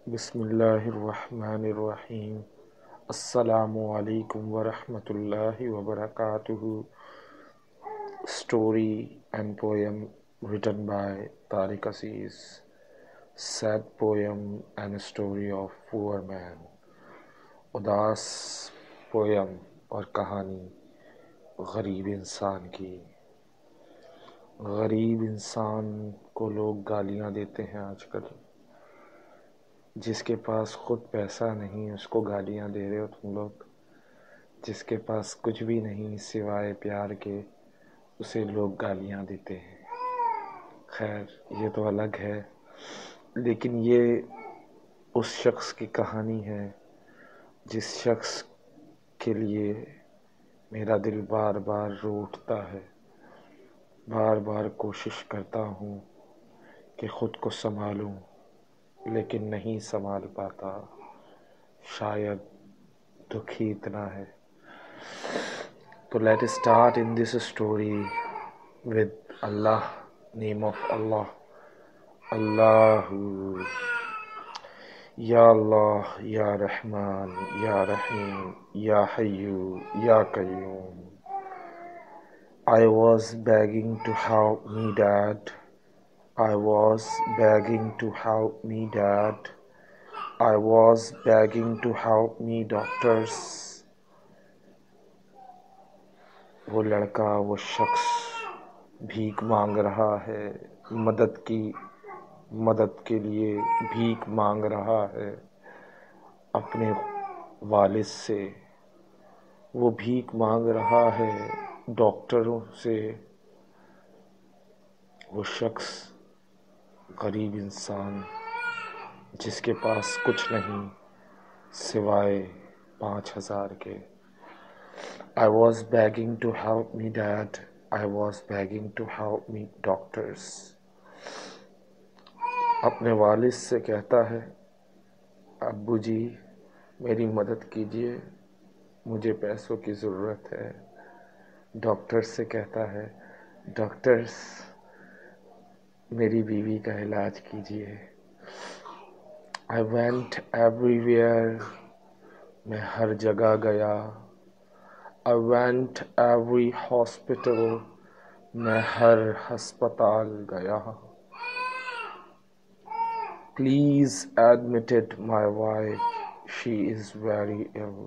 بسم اللہ الرحمن الرحیم۔ السلام علیکم ورحمۃ اللہ وبرکاتہ۔ Story and poem written by Tariq Aziz. Sad poem and story of poor man. اداس پویم اور کہانی غریب انسان کی۔ غریب انسان کو لوگ گالیاں دیتے ہیں آج کل۔ جس کے پاس خود پیسہ نہیں اس کو گالیاں دے رہے ہو تم لوگ۔ جس کے پاس کچھ بھی نہیں سوائے پیار کے اسے لوگ گالیاں دیتے ہیں۔ خیر یہ تو الگ ہے، لیکن یہ اس شخص کی کہانی ہے جس شخص کے لیے میرا دل بار بار رو اٹھتا ہے۔ بار بار کوشش کرتا ہوں کہ خود کو سنبھالوں لیکن نہیں سنبھال پاتا۔ شاید دکھ ہی اتنا ہے۔ تو let start in this story with Allah, name of Allah. Allah, یا اللہ، یا رحمان، یا رحیم، یا حیو، یا قیوم۔ I was begging to help me, Dad. I was begging to help me, Dad. I was begging to help me, doctors. وہ لڑکا، وہ شخص بھیک مانگ رہا ہے، مدد کے لیے بھیک مانگ رہا ہے اپنے والد سے۔ وہ بھیک مانگ رہا ہے ڈاکٹروں سے۔ وہ شخص غریب انسان جس کے پاس کچھ نہیں سوائے 5,000 کے۔ I was begging to help me, Dad. I was begging to help me, doctors. اپنے والد سے کہتا ہے، ابو جی میری مدد کیجیے، مجھے پیسوں کی ضرورت ہے۔ ڈاکٹر سے کہتا ہے، ڈاکٹرز میری بیوی کا علاج کیجیے۔ I went everywhere. میں ہر جگہ گیا۔ I went every hospital. میں ہر ہسپتال گیا۔ Please admitted my wife. She is very ill.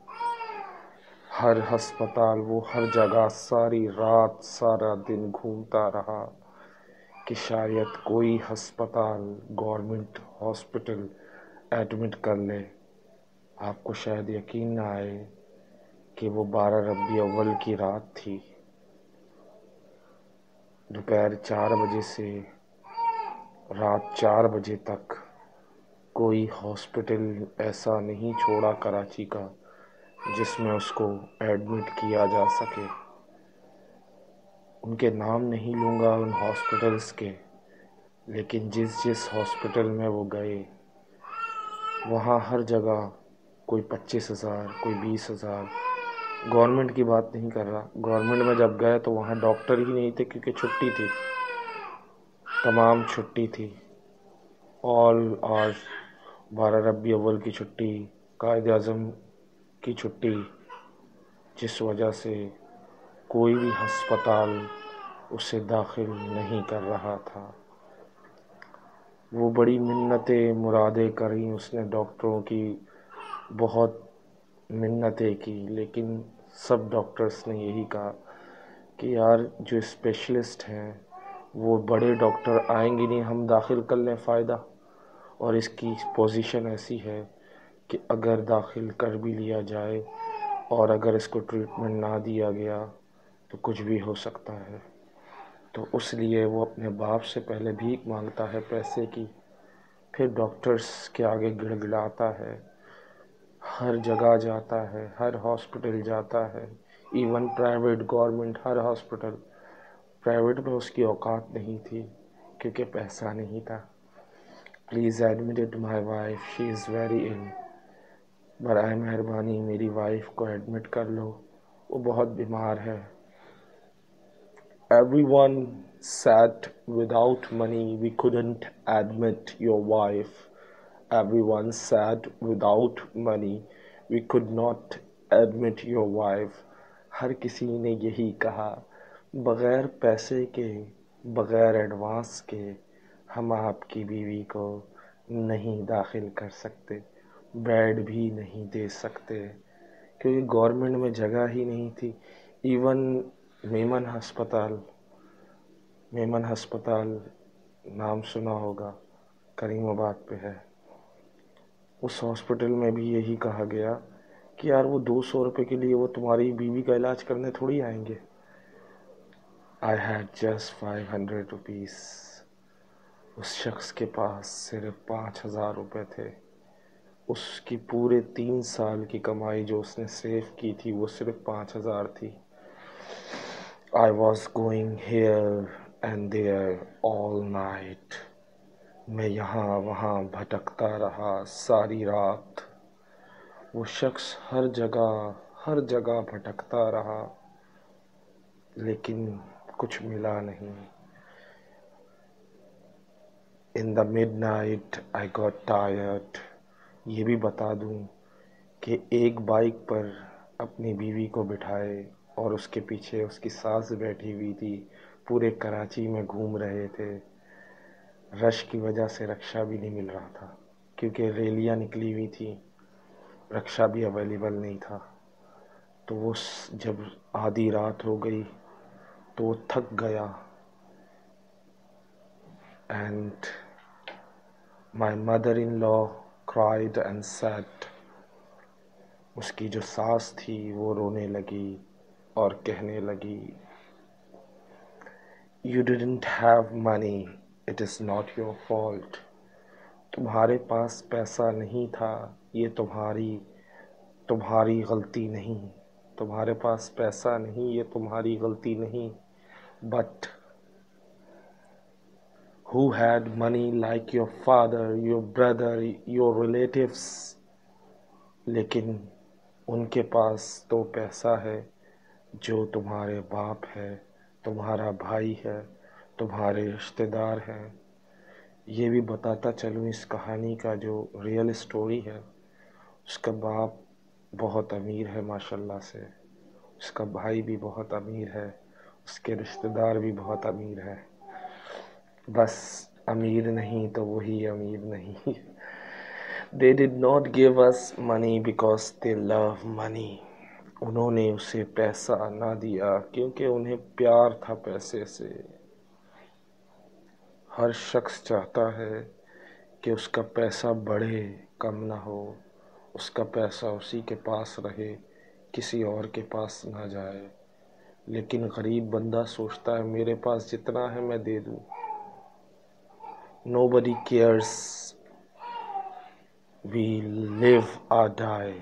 ہر ہسپتال، وہ ہر جگہ ساری رات سارا دن گھومتا رہا کہ شاید کوئی ہسپتال، گورنمنٹ ہاسپٹل ایڈمٹ کر لے۔ آپ کو شاید یقین نہ آئے کہ وہ 12 ربیع اول کی رات تھی۔ دوپہر 4 بجے سے رات 4 بجے تک کوئی ہاسپٹل ایسا نہیں چھوڑا کراچی کا جس میں اس کو ایڈمٹ کیا جا سکے۔ ان کے نام نہیں لوں گا ان ہاسپٹلز کے، لیکن جس ہاسپٹل میں وہ گئے وہاں ہر جگہ کوئی 25,000، کوئی 20,000۔ گورنمنٹ کی بات نہیں کر رہا، گورنمنٹ میں جب گئے تو وہاں ڈاکٹر ہی نہیں تھے کیونکہ چھٹی تھی، تمام چھٹی تھی۔ آل آر 12 ربیع اول کی چھٹی، قائد اعظم کی چھٹی، جس وجہ سے کوئی بھی ہسپتال اسے داخل نہیں کر رہا تھا۔ وہ بڑی منتیں مرادیں کریں اس نے، ڈاکٹروں کی بہت منتیں کی، لیکن سب ڈاکٹرز نے یہی کہا کہ یار جو اسپیشلسٹ ہیں وہ بڑے ڈاکٹر آئیں گے نہیں، ہم داخل کر لیں فائدہ۔ اور اس کی پوزیشن ایسی ہے کہ اگر داخل کر بھی لیا جائے اور اگر اس کو ٹریٹمنٹ نہ دیا گیا تو کچھ بھی ہو سکتا ہے۔ تو اس لیے وہ اپنے باپ سے پہلے بھیک مانگتا ہے پیسے کی، پھر ڈاکٹرز کے آگے گڑ گڑاتا ہے، ہر جگہ جاتا ہے، ہر ہاسپٹل جاتا ہے، ایون پرائیویٹ، گورنمنٹ، ہر ہاسپٹل۔ پرائیویٹ میں اس کی اوقات نہیں تھی کیونکہ پیسہ نہیں تھا۔ Please admit my wife, she is very ill. برائے مہربانی میری وائف کو ایڈمٹ کر لو، وہ بہت بیمار ہے۔ Everyone said without money we couldn't admit your wife. Everyone said without money we could not admit your wife. ہر کسی نے یہی کہا بغیر پیسے کے، بغیر ایڈوانس کے ہم آپ کی بیوی کو نہیں داخل کر سکتے، بیڈ بھی نہیں دے سکتے، کیونکہ گورنمنٹ میں جگہ ہی نہیں تھی۔ ایون میمن ہسپتال نام سنا ہوگا، کریم آباد پہ ہے، اس ہاسپٹل میں بھی یہی کہا گیا کہ یار وہ 200 روپے کے لیے وہ تمہاری بیوی کا علاج کرنے تھوڑی آئیں گے۔ I had just 500 rupees. اس شخص کے پاس صرف 5000 روپے تھے۔ اس کی پورے 3 سال کی کمائی جو اس نے سیو کی تھی وہ صرف 5000 تھی۔ I was going here and there all night. میں یہاں وہاں بھٹکتا رہا ساری رات۔ وہ شخص ہر جگہ بھٹکتا رہا لیکن کچھ ملا نہیں۔ In the midnight I got tired. یہ بھی بتا دوں کہ ایک بائک پر اپنی بیوی کو بٹھائے اور اس کے پیچھے اس کی ساس بیٹھی ہوئی تھی، پورے کراچی میں گھوم رہے تھے۔ رش کی وجہ سے رکشہ بھی نہیں مل رہا تھا کیونکہ ریلیاں نکلی ہوئی تھی، رکشہ بھی اویلیبل نہیں تھا۔ تو وہ جب آدھی رات ہو گئی تو وہ تھک گیا، and my mother in law cried and said. اس کی جو ساس تھی وہ رونے لگی اور کہنے لگی You didn't have money, it is not your fault. تمہارے پاس پیسہ نہیں تھا، یہ تمہاری غلطی نہیں۔ تمہارے پاس پیسہ نہیں، یہ تمہاری غلطی نہیں۔ But who had money like your father, your brother, your relatives? لیکن ان کے پاس تو پیسہ ہے جو تمہارے باپ ہے، تمہارا بھائی ہے، تمہارے رشتہ دار ہیں۔ یہ بھی بتاتا چلوں اس کہانی کا جو ریئل اسٹوری ہے، اس کا باپ بہت امیر ہے ماشاءاللہ سے، اس کا بھائی بھی بہت امیر ہے، اس کے رشتہ دار بھی بہت امیر ہے، بس امیر نہیں تو وہی امیر نہیں۔ They did not give us money because they love money. انہوں نے اسے پیسہ نہ دیا کیونکہ انہیں پیار تھا پیسے سے۔ ہر شخص چاہتا ہے کہ اس کا پیسہ بڑھے، کم نہ ہو، اس کا پیسہ اسی کے پاس رہے، کسی اور کے پاس نہ جائے۔ لیکن غریب بندہ سوچتا ہے میرے پاس جتنا ہے میں دے دوں۔ Nobody cares we live or die.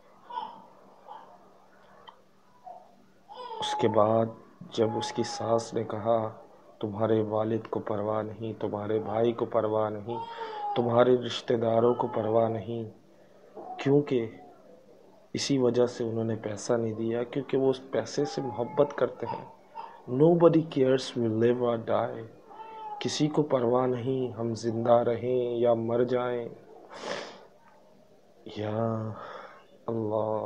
اس کے بعد جب اس کی ساس نے کہا تمہارے والد کو پرواہ نہیں، تمہارے بھائی کو پرواہ نہیں، تمہارے رشتہ داروں کو پرواہ نہیں، کیونکہ اسی وجہ سے انہوں نے پیسہ نہیں دیا، کیونکہ وہ اس پیسے سے محبت کرتے ہیں۔ Nobody cares we live or die. کسی کو پرواہ نہیں ہم زندہ رہیں یا مر جائیں۔ یا اللہ،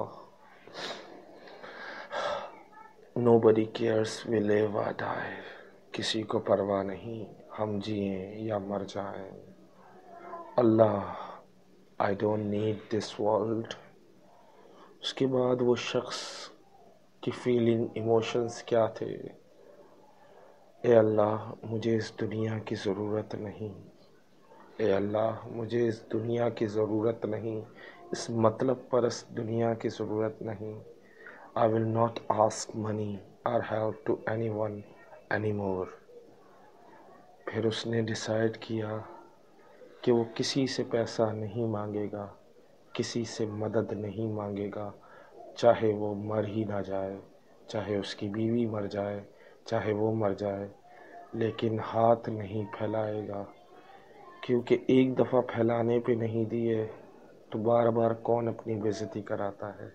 Nobody cares we live or die. کسی کو پرواہ نہیں ہم جئیں یا مر جائیں۔ اللہ I don't need this world. اس کے بعد وہ شخص کی فیلنگ، ایموشنز کیا تھے؟ اے اللہ مجھے اس دنیا کی ضرورت نہیں، اے اللہ مجھے اس دنیا کی ضرورت نہیں، اس مطلب پرست دنیا کی ضرورت نہیں۔ I will not ask money or help to anyone anymore. پھر اس نے ڈیسائیڈ کیا کہ وہ کسی سے پیسہ نہیں مانگے گا، کسی سے مدد نہیں مانگے گا، چاہے وہ مر ہی نہ جائے، چاہے اس کی بیوی مر جائے، چاہے وہ مر جائے، لیکن ہاتھ نہیں پھیلائے گا، کیونکہ ایک دفعہ پھیلانے پہ نہیں دیے تو بار بار کون اپنی بے عزتی کراتا ہے۔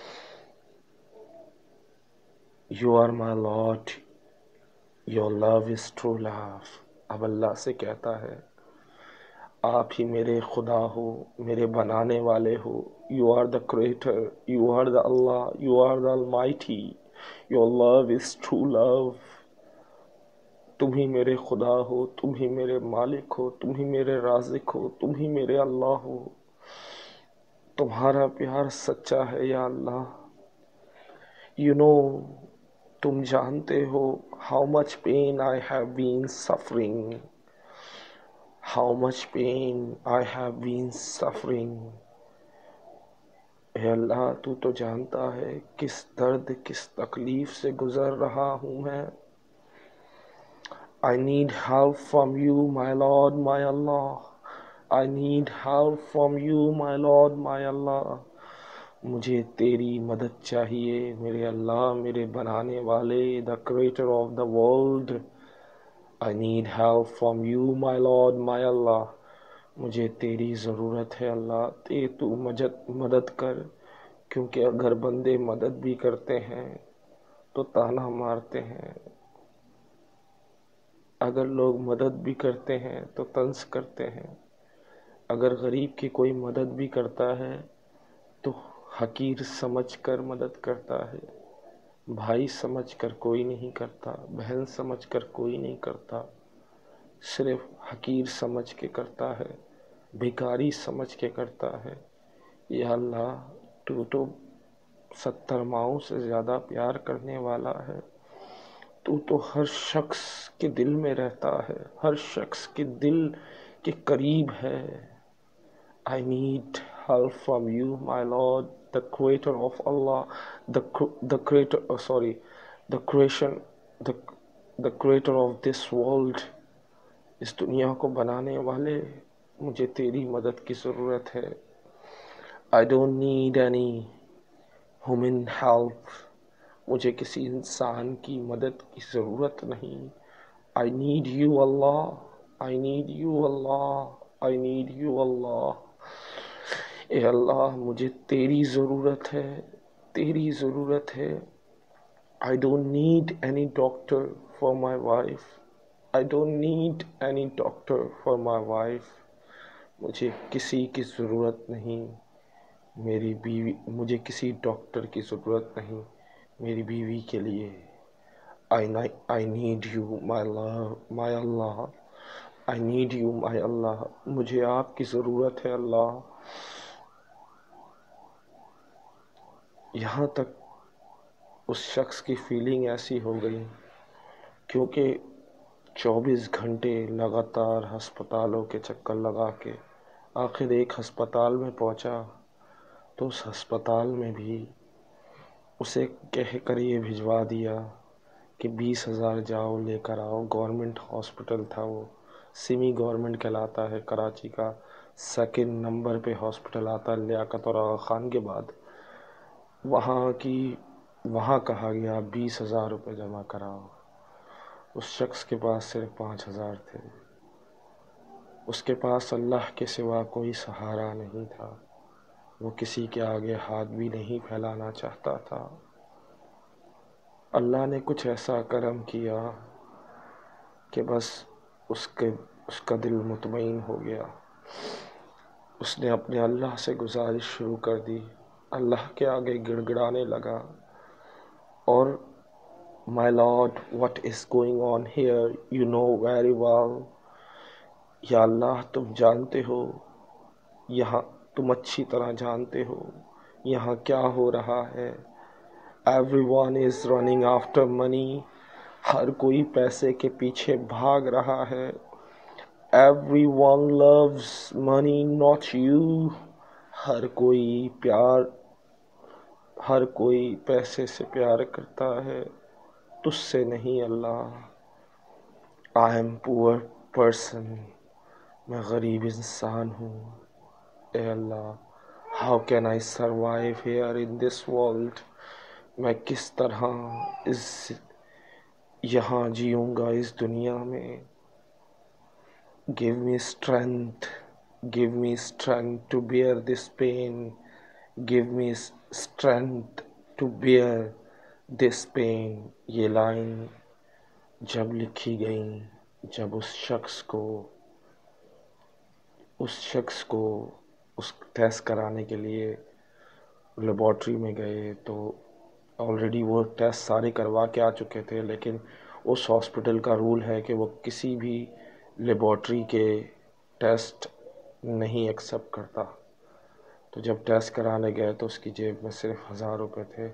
You are my Lord, your love is true love. اب اللہ سے کہتا ہے آپ ہی میرے خدا ہو، میرے بنانے والے ہو. You are the creator, you are the Allah, you are the almighty. Your love is true love. تم ہی میرے خدا ہو، تم ہی میرے مالک ہو، تم ہی میرے رازق ہو، تم ہی میرے اللہ ہو. تمہارا پیار سچا ہے یا اللہ. یو نو، تم جانتے ہو how much pain I have been suffering, how much pain I have been suffering. اے اللہ، تو جانتا ہے کس درد، کس تکلیف سے گزر رہا ہوں میں. I need help from you, my Lord, my Allah. I need help from you, my Lord, my Allah. مجھے تیری مدد چاہیے میرے اللہ، میرے بنانے والے، the creator of the world. I need help from you, my Lord, my Allah. مجھے تیری ضرورت ہے اللہ، تو مدد کر. کیونکہ اگر بندے مدد بھی کرتے ہیں تو تانا مارتے ہیں، اگر لوگ مدد بھی کرتے ہیں تو طنز کرتے ہیں. اگر غریب کی کوئی مدد بھی کرتا ہے تو حقیر سمجھ کر مدد کرتا ہے. بھائی سمجھ کر کوئی نہیں کرتا، بہن سمجھ کر کوئی نہیں کرتا، صرف حقیر سمجھ کے کرتا ہے، بھکاری سمجھ کے کرتا ہے. یا اللہ، تو 70 ماؤں سے زیادہ پیار کرنے والا ہے. تو ہر شخص کے دل میں رہتا ہے، ہر شخص کے دل کے قریب ہے. I need help from you, my Lord, the creator of Allah, the creator, the creation, the, the creator of this world. اس دنیا کو بنانے والے، مجھے تیری مدد کی ضرورت ہے. I don't need any human help. مجھے کسی انسان کی مدد کی ضرورت نہیں. I need you, Allah. I need you, Allah. I need you, Allah. اے اللہ، مجھے تیری ضرورت ہے، تیری ضرورت ہے. I don't need any doctor for my wife. I don't need any doctor for my wife. مجھے کسی کی ضرورت نہیں میری بیوی، مجھے کسی ڈاکٹر کی ضرورت نہیں میری بیوی کے لیے. I need you, my love, my Allah. I need you, my Allah. مجھے آپ کی ضرورت ہے اللہ. یہاں تک اس شخص کی فیلنگ ایسی ہو گئی کیونکہ 24 گھنٹے لگاتار ہسپتالوں کے چکر لگا کے آخر ایک ہسپتال میں پہنچا تو اس ہسپتال میں بھی اسے کہہ کر یہ بھجوا دیا کہ 20,000 جاؤ لے کر آؤ. گورنمنٹ ہاسپٹل تھا وہ، سیمی گورنمنٹ کہلاتا ہے، کراچی کا 2nd نمبر پہ ہاسپٹل آتا ہے لیاقت اور آغا خان کے بعد. وہاں کہا گیا 20,000 روپے جمع کراؤ. اس شخص کے پاس صرف 5,000 تھے. اس کے پاس اللہ کے سوا کوئی سہارا نہیں تھا. وہ کسی کے آگے ہاتھ بھی نہیں پھیلانا چاہتا تھا. اللہ نے کچھ ایسا کرم کیا کہ بس اس کا دل مطمئن ہو گیا. اس نے اپنے اللہ سے گزارش شروع کر دی، اللہ کے آگے گڑ گڑانے لگا اور My Lord, what is going on here? You know very well. یا اللہ، تم جانتے ہو، یہاں تم اچھی طرح جانتے ہو یہاں کیا ہو رہا ہے. Everyone is running after money. ہر کوئی پیسے کے پیچھے بھاگ رہا ہے. Everyone loves money, not you. ہر کوئی پیسے سے پیار کرتا ہے، تجھ سے نہیں اللہ. I am poor person. میں غریب انسان ہوں. اے اللہ، how can I survive here in this world? میں کس طرح یہاں جیوں گا اس دنیا میں. Give me strength. Give me strength to bear this pain. Give me strength to bear this pain. یہ لائن جب لکھی گئی، جب اس شخص کو اس شخص کو اس ٹیسٹ کرانے کے لیے لیبارٹری میں گئے تو آلریڈی وہ ٹیسٹ سارے کروا کے آ چکے تھے، لیکن اس ہاسپٹل کا رول ہے کہ وہ کسی بھی لیبارٹری کے ٹیسٹ نہیں ایکسیپٹ کرتا۔ تو جب ٹیسٹ کرانے گئے تو اس کی جیب میں صرف 1000 روپے تھے۔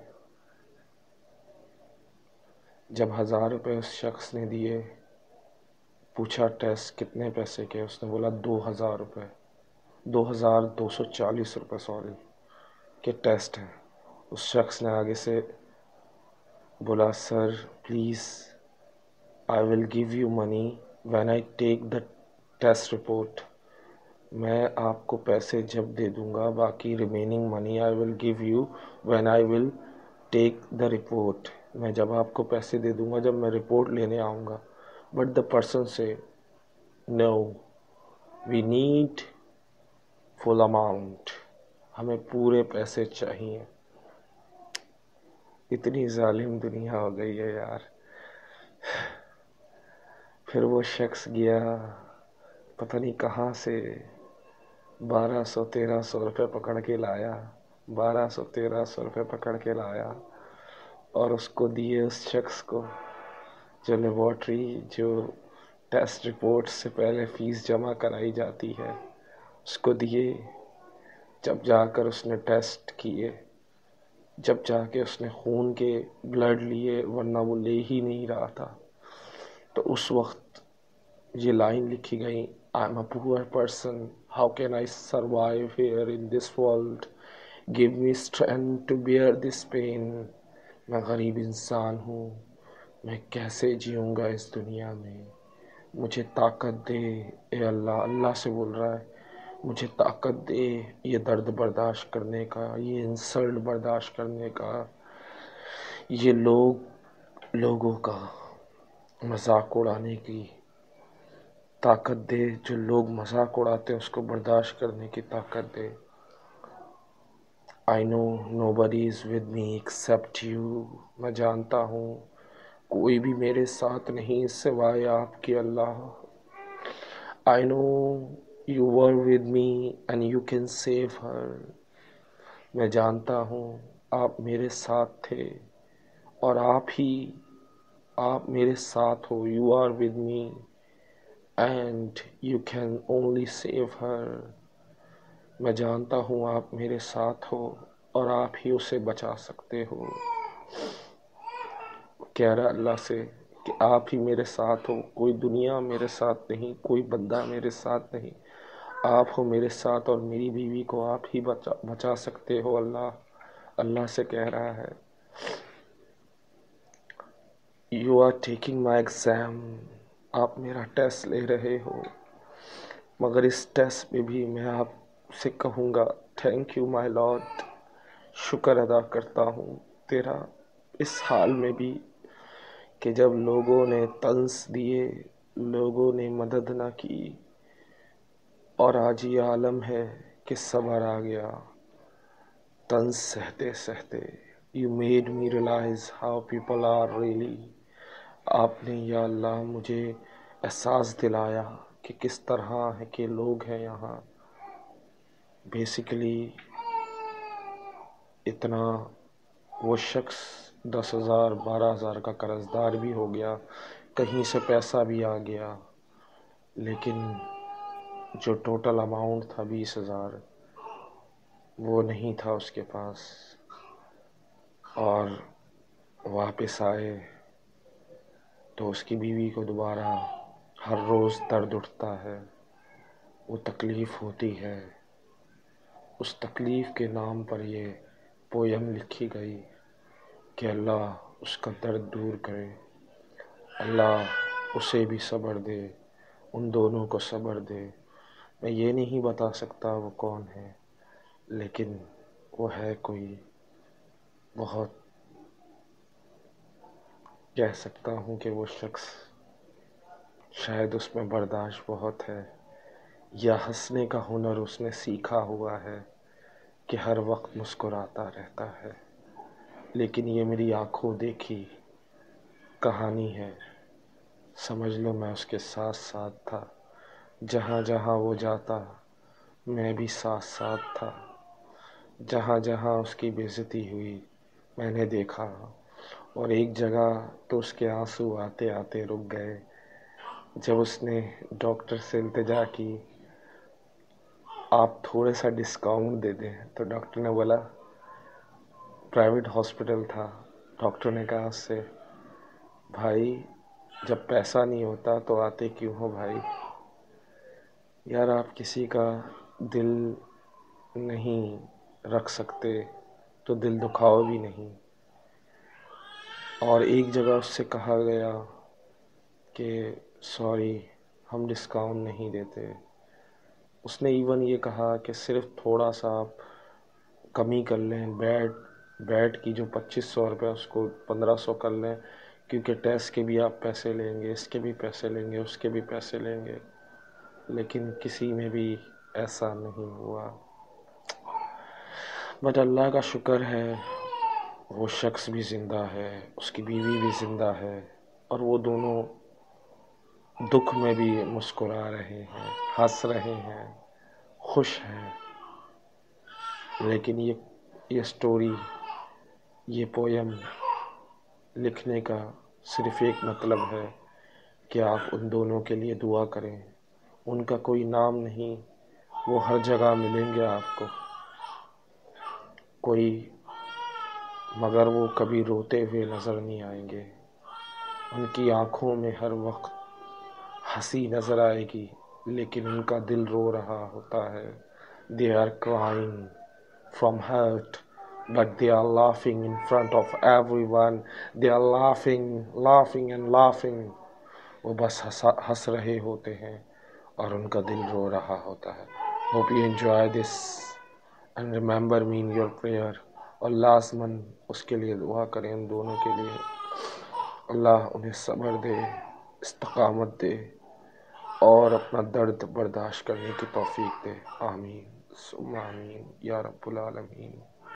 جب 1000 روپے اس شخص نے دیے، پوچھا ٹیسٹ کتنے پیسے کے، اس نے بولا 2000 روپے، 2240 روپے سوری کہ ٹیسٹ ہے۔ اس شخص نے آگے سے بولا sir please I will give you money when I take the test report, میں آپ کو پیسے جب دے دوں گا، باقی remaining money I will give you when I will take the report, میں جب آپ کو پیسے دے دوں گا جب میں رپورٹ لینے آؤں گا۔ بٹ دا پرسن سے نو وی نیڈ فل اماؤنٹ، ہمیں پورے پیسے چاہیے۔ اتنی ظالم دنیا ہو گئی ہے یار۔ پھر وہ شخص گیا، پتہ نہیں کہاں سے 1200-1300 روپے پکڑ کے لایا، 1200-1300 روپے پکڑ کے لایا اور اس کو دیے اس شخص کو جو لیبارٹری، جو ٹیسٹ رپورٹ سے پہلے فیس جمع کرائی جاتی ہے، اس کو دیے۔ جب جا کر اس نے ٹیسٹ کیے، جب جا کے اس نے خون کے بلڈ لیے، ورنہ وہ لے ہی نہیں رہا تھا، تو اس وقت یہ لائن لکھی گئی I am a poor person, how can I survive here in this world, give me strength to bear this pain، میں غریب انسان ہوں، میں کیسے جیوں گا اس دنیا میں، مجھے طاقت دے اے اللہ۔ اللہ سے بول رہا ہے مجھے طاقت دے یہ درد برداشت کرنے کا، یہ انسلٹ برداشت کرنے کا، یہ لوگوں کا مذاق اڑانے کی طاقت دے، جو لوگ مذاق اڑاتے ہیں اس کو برداشت کرنے کی طاقت دے۔ I know nobody is with me except you، میں جانتا ہوں کوئی بھی میرے ساتھ نہیں سوائے آپ کے اللہ۔ I know you were with me and you can save her، میں جانتا ہوں آپ میرے ساتھ تھے اور آپ میرے ساتھ ہو، you are with me and you can only save her، میں جانتا ہوں آپ میرے ساتھ ہو اور آپ ہی اسے بچا سکتے ہو۔ کہہ رہا اللہ سے کہ آپ ہی میرے ساتھ ہو، کوئی دنیا میرے ساتھ نہیں، کوئی بندہ میرے ساتھ نہیں، آپ ہو میرے ساتھ اور میری بیوی کو آپ ہی بچا سکتے ہو اللہ۔ اللہ سے کہہ رہا ہے you are taking my exam, آپ میرا ٹیسٹ لے رہے ہو، مگر اس ٹیسٹ پہ بھی میں آپ سے کہوں گا تھینک یو مائی لارڈ، شکر ادا کرتا ہوں تیرا اس حال میں بھی کہ جب لوگوں نے طنز دیے، لوگوں نے مدد نہ کی، اور آج یہ عالم ہے کہ صبر آ گیا طنز سہتے سہتے۔ You made me realize how people are really, آپ نے یا اللہ مجھے احساس دلایا کہ کس طرح ہے کہ لوگ ہیں یہاں۔ بیسیکلی اتنا وہ شخص 10,000 12,000 کا قرض دار بھی ہو گیا، کہیں سے پیسہ بھی آ گیا، لیکن جو ٹوٹل اماؤنٹ تھا 20,000 وہ نہیں تھا اس کے پاس، اور واپس آئے تو اس کی بیوی کو دوبارہ ہر روز درد اٹھتا ہے، وہ تکلیف ہوتی ہے۔ اس تکلیف کے نام پر یہ پویم لکھی گئی کہ اللہ اس کا درد دور کرے، اللہ اسے بھی صبر دے، ان دونوں کو صبر دے۔ میں یہ نہیں بتا سکتا وہ کون ہے، لیکن وہ ہے کوئی بہت، کہہ سکتا ہوں کہ وہ شخص شاید اس میں برداشت بہت ہے، یا ہنسنے کا ہنر اس نے سیکھا ہوا ہے کہ ہر وقت مسکراتا رہتا ہے۔ لیکن یہ میری آنکھوں دیکھی کہانی ہے، سمجھ لو میں اس کے ساتھ ساتھ تھا، جہاں جہاں وہ جاتا میں بھی ساتھ ساتھ تھا، جہاں جہاں اس کی بے عزتی ہوئی میں نے دیکھا، اور ایک جگہ تو اس کے آنسو آتے آتے رک گئے جب اس نے ڈاکٹر سے التجا کی آپ تھوڑا سا ڈسکاؤنٹ دے دیں، تو ڈاکٹر نے بولا پرائیویٹ ہاسپٹل تھا، ڈاکٹر نے کہا اس سے بھائی جب پیسہ نہیں ہوتا تو آتے کیوں ہو بھائی؟ یار آپ کسی کا دل نہیں رکھ سکتے تو دل دکھاؤ بھی نہیں۔ اور ایک جگہ اس سے کہا گیا کہ سوری ہم ڈسکاؤنٹ نہیں دیتے، اس نے ایون یہ کہا کہ صرف تھوڑا سا آپ کمی کر لیں، بیڈ کی جو 2500 روپے اس کو 1500 کر لیں، کیونکہ ٹیسٹ کے بھی آپ پیسے لیں گے، اس کے بھی پیسے لیں گے، اس کے بھی پیسے لیں گے، لیکن کسی میں بھی ایسا نہیں ہوا۔ بٹ اللہ کا شکر ہے وہ شخص بھی زندہ ہے، اس کی بیوی بھی زندہ ہے، اور وہ دونوں دکھ میں بھی مسکرا رہے ہیں، ہنس رہے ہیں، خوش ہیں۔ لیکن یہ سٹوری، یہ پویم لکھنے کا صرف ایک مطلب ہے کہ آپ ان دونوں کے لیے دعا کریں۔ ان کا کوئی نام نہیں، وہ ہر جگہ ملیں گے آپ کو، مگر وہ کبھی روتے ہوئے نظر نہیں آئیں گے۔ ان کی آنکھوں میں ہر وقت ہنسی نظر آئے گی، لیکن ان کا دل رو رہا ہوتا ہے۔ They are crying from hurt, but they are laughing in front of everyone. They are laughing and laughing. وہ بس ہنس رہے ہوتے ہیں اور ان کا دل رو رہا ہوتا ہے۔ Hope you enjoy this and remember me in your prayer. اور لازماً اس کے لیے دعا کریں، ان دونوں کے لیے۔ اللہ انہیں صبر دے، استقامت دے، اور اپنا درد برداشت کرنے کی توفیق دے۔ آمین ثم آمین یا رب العالمین۔